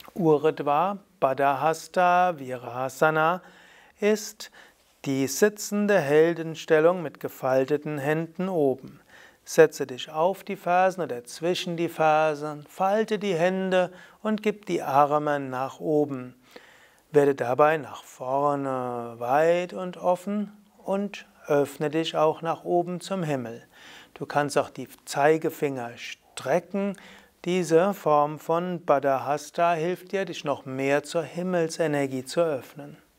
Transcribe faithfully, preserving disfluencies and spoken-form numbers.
Urdhva Baddhahasta Virasana ist die sitzende Heldenstellung mit gefalteten Händen oben. Setze dich auf die Fersen oder zwischen die Fersen, falte die Hände und gib die Arme nach oben. Werde dabei nach vorne weit und offen und öffne dich auch nach oben zum Himmel. Du kannst auch die Zeigefinger strecken. Diese Form von Baddhahasta hilft dir, dich noch mehr zur Himmelsenergie zu öffnen.